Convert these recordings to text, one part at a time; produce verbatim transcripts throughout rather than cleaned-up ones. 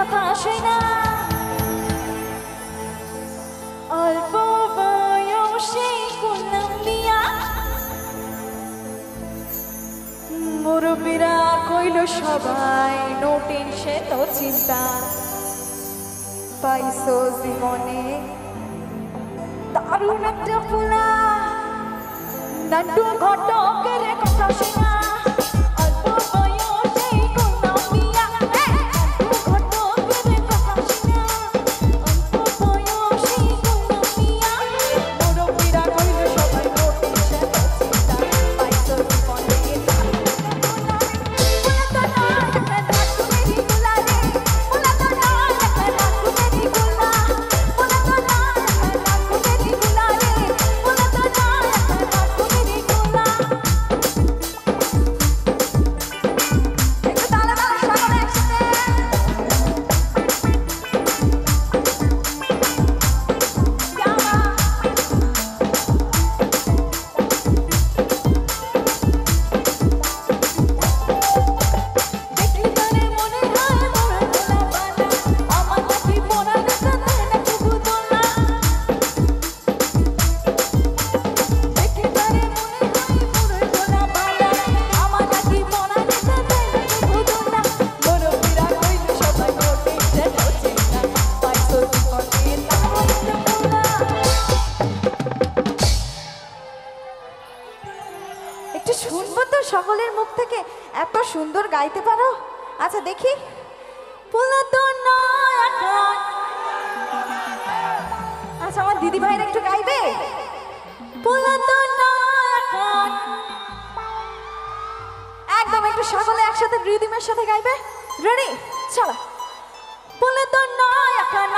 কথা আসে না অল্প বয়সে করলাম বিয়া মুরব্বীরা কইল সবাই নো টেনশন নো চিন্তা পাইছো জীবনে দারুণ একটা ফুলা নাটু ঘটকের কথা শোনা শুনবো তো সকলের মুখ থেকে এত সুন্দর গাইতে পারো আচ্ছা দেখি আচ্ছা আমার দিদি ভাইরা একটু গাইবে একদম একটু সকলে একসাথে রিদিমের সাথে গাইবে রেডি চলো বলে তো নয় এখন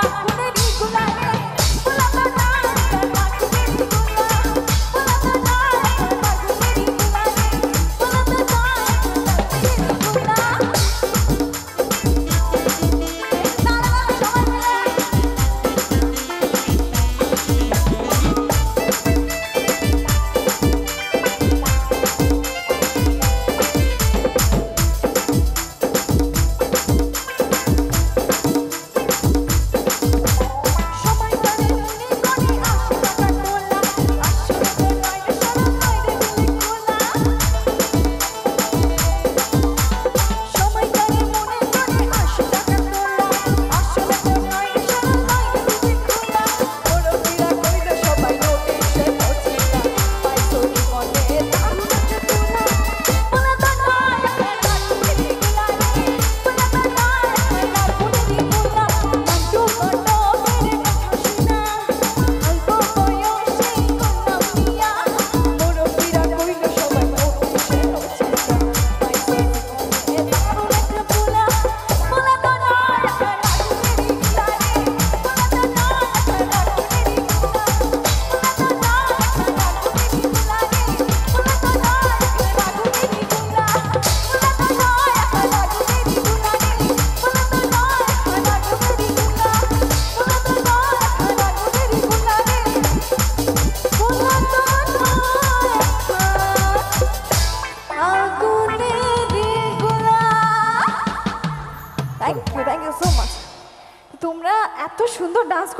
thank you thank you so much তোমরা এত সুন্দর ডান্স